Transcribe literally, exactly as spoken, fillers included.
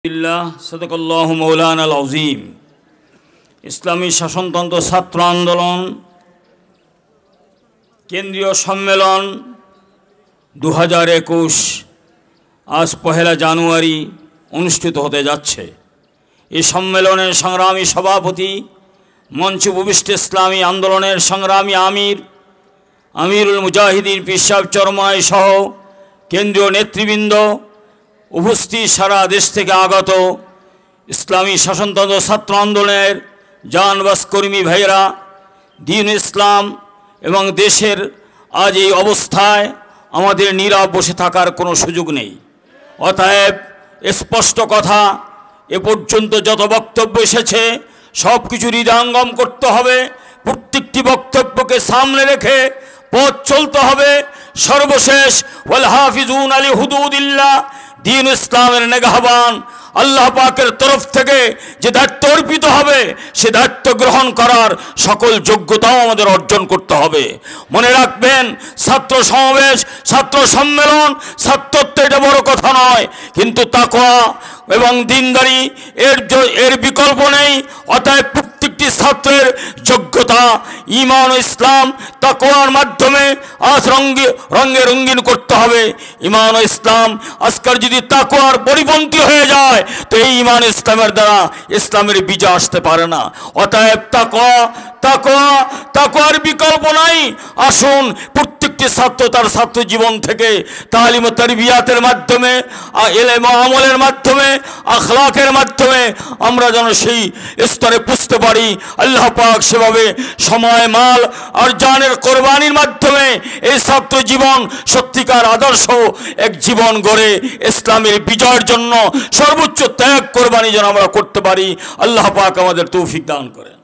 सदकाल्लाहु मौलानाल अज़ीम। इस्लामी शासनतंत्र छात्र आंदोलन केंद्रीय सम्मेलन दो हज़ार एकुश आज पहला जानुआरी अनुष्ठित होते जाच्छे। এই সম্মেলনের সংগ্রামী সভাপতি মঞ্চ উপবিষ্ট ইসলামী আন্দোলনের সংগ্রামী আমির আমিরুল মুজাহিদিন পীর সাহেব চরমাই সহ কেন্দ্রীয় নেতৃবৃন্দ উপস্থিত সারা দেশ থেকে আগত ইসলামী শাসনতন্ত্র ছাত্র আন্দোলনের জানবাজ কর্মী ভাইরা দ্বীন ইসলাম এবং দেশের আজ এই অবস্থায় আমাদের নীরব বসে থাকার কোনো সুযোগ নেই। অতএব স্পষ্ট কথা, এ পর্যন্ত যত বক্তব্য এসেছে সব কিছু হৃদয়ঙ্গম করতে হবে। প্রত্যেকটি বক্তব্যকে সামনে রেখে পথ চলতে হবে। সর্বশেষ ওয়াল হাফিজুন আলী হুদুদিল্লাহ, দ্বীন ইসলামের নেগাহবান আল্লাহ পাকের তরফ থেকে যে দায়িত্ব অর্পিত হবে সে দায়িত্ব গ্রহণ করার সকল যোগ্যতাও আমাদের অর্জন করতে হবে। মনে রাখবেন, ছাত্র সমাবেশ, ছাত্র সম্মেলন, ছাত্রত্ব এটা বড় কথা নয়, কিন্তু তাকওয়া এবং দিনদারি এর এর বিকল্প নেই। অতএব প্রত্যেকটি ছাত্রের যোগ্যতা ঈমান ও ইসলাম তাকওয়ার মাধ্যমে আজ রঙে রঙে রঙিন করতে হবে। ঈমান ও ইসলাম আজকাল যদি তাকওয়ার পরিপন্থী হয়ে যায় তো এই ঈমান ইসলামের দ্বারা ইসলামের বিজয় আসতে পারে না। অতএব তাকওয়া তাকওয়া তাকওয়ার বিকল্প নাই। আসুন প্রত্যেকটি ছাত্র তার ছাত্র জীবন থেকে তালিম ও তারবিয়াতের মাধ্যমে, ইলম ও আমলের মাধ্যমে, আখলাকের মাধ্যমে আমরা যেন সেই স্তরে পুষতে পারি। আল্লাহ পাক সেভাবে সময়, মাল আর জানের কোরবানির মাধ্যমে এই ছাত্র জীবন সত্যিকার আদর্শ এক জীবন গড়ে ইসলামের বিজয়ের জন্য সর্বোচ্চ ত্যাগ কোরবানি যেন আমরা করতে পারি। আল্লাহ পাক আমাদের তৌফিক দান করেন।